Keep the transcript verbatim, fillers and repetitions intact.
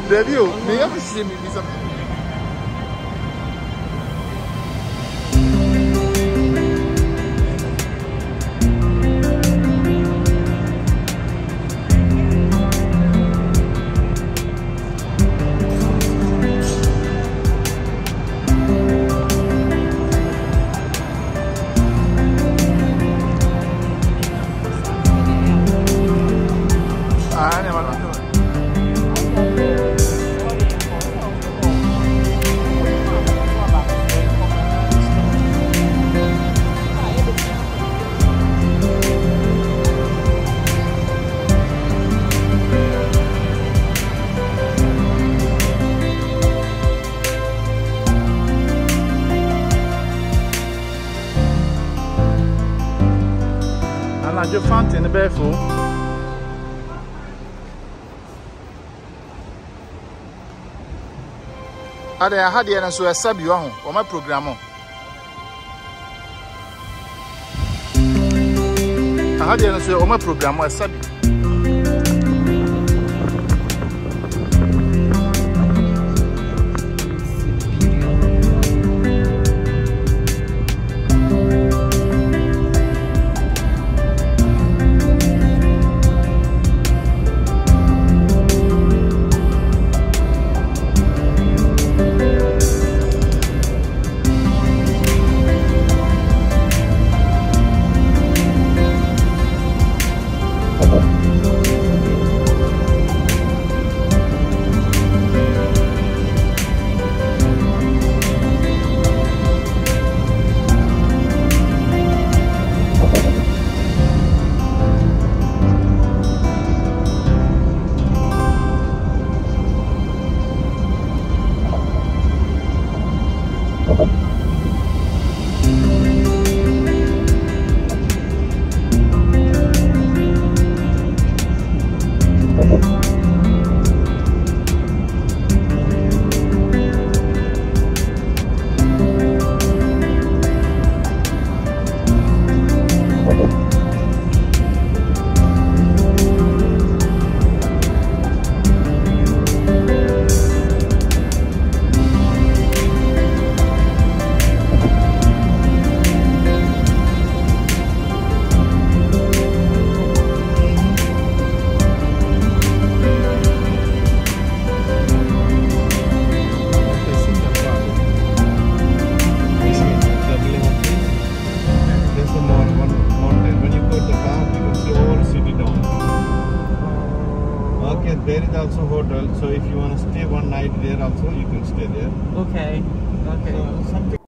Debut, may you see me something? Your fountain the barefoot. I had the answer a sub you on my program. I had the answer on my program or sub. There is also hotel, so if you want to stay one night there also, you can stay there. Okay. Okay. So something